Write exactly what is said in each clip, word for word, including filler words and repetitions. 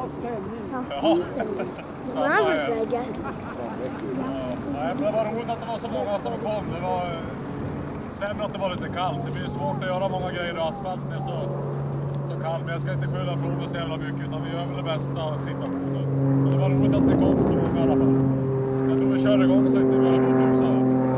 Ja. Samma här. Ja, det var roligt att det var så många som kom. Det var sämre att det var lite kallt. Det blir svårt att göra många grejer och asfalten är så, så kall. Men jag ska inte skylla från det så jävla mycket, utan vi gör väl det bästa av situationen. Men det var roligt att det kom så många i alla fall. Så jag tror vi kör igång så inte vi håller på att blusa.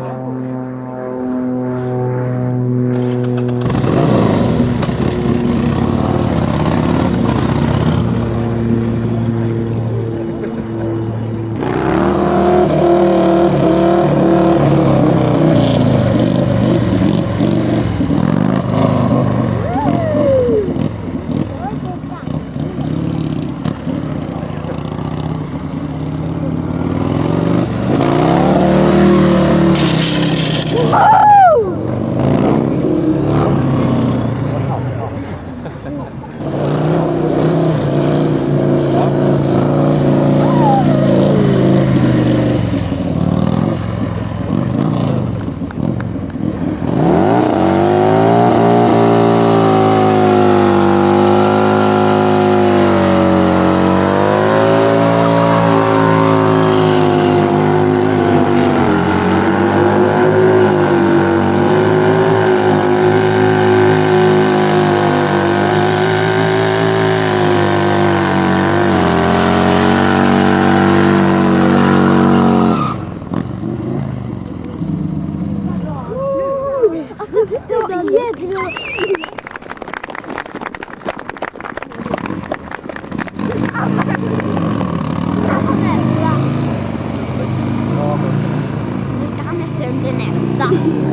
Nu ska han nästan under nästa.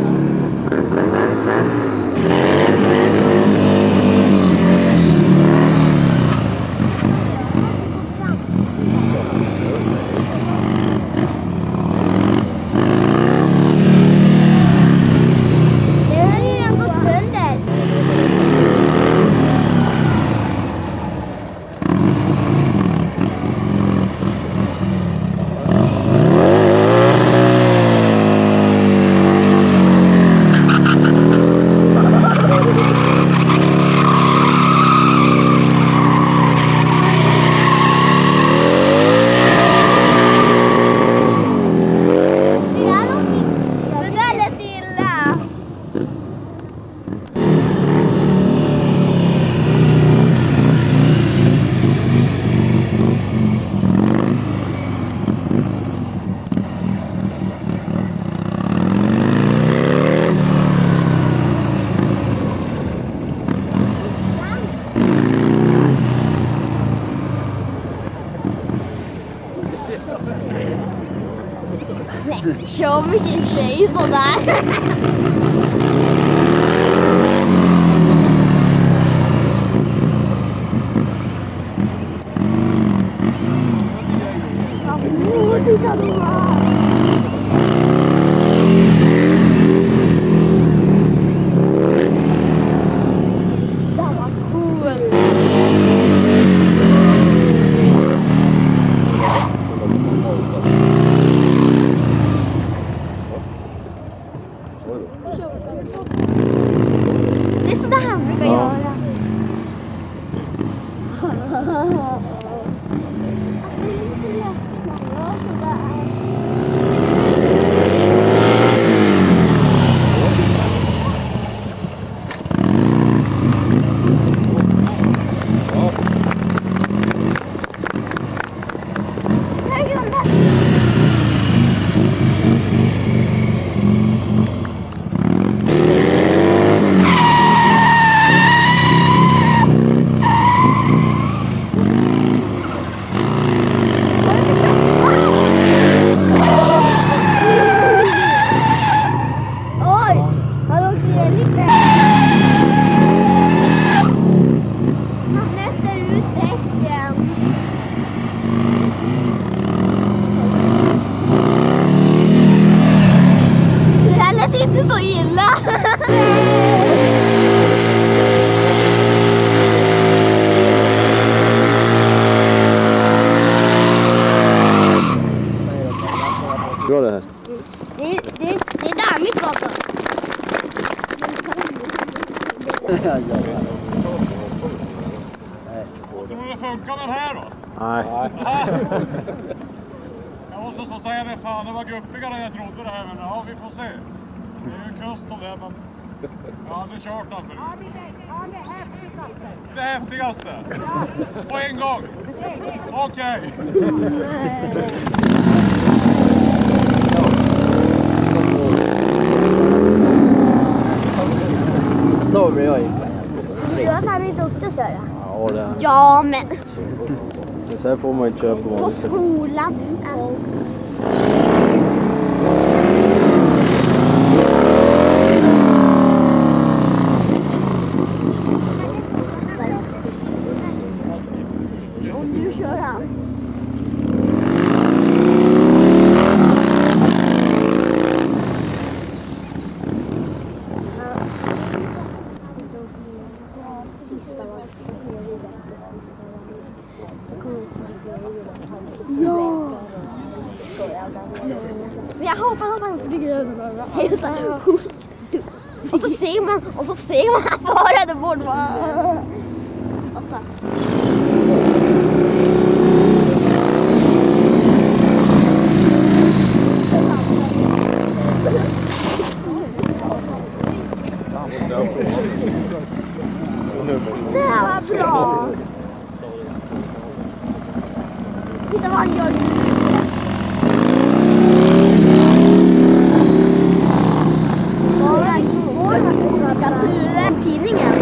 Kör med sin tjej sådär. Åh, titta då! Det var cool. Det är så där han brukar göra. Inte så illa. Bra det här. Det, det, det är där mitt vapen. Tror du det funkar med den här då? Nej. Jag måste få säga det, fan det var guppigare än jag trodde det här, men ja vi får se. Det är ju en kust av det, men jag har aldrig kört den förut. Ja, det är häftigaste. Det häftigaste? På en gång? Okej. Då blir jag inte. Du har fan inte åkt att köra. Ja, det är. Ja, men Men sen får man inte köpa på vanligt. skolan. Och nu kör han. Ja. Jag hoppar, hoppar och flyger över. Helt så här. Och så ser man, och så ser man bara där bort. Och så. Det här var bra. Titta vad han gör. Vad är det? Tidningen.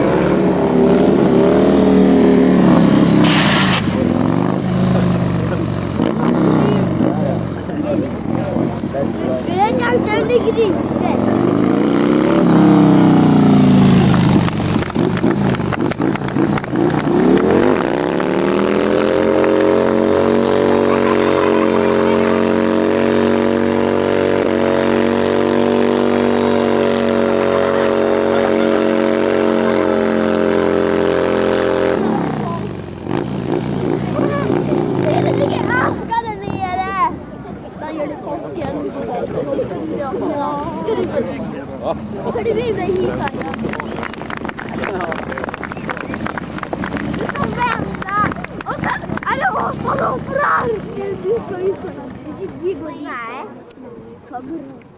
Det är kanske en grise. Det ligger aska där nere. Där gör det post igen. Ska du inte? Ska du med mig hit här? Du ska vända. Och sen är det oss som offrar. Du ska ju kunna. Vi går in. Nej.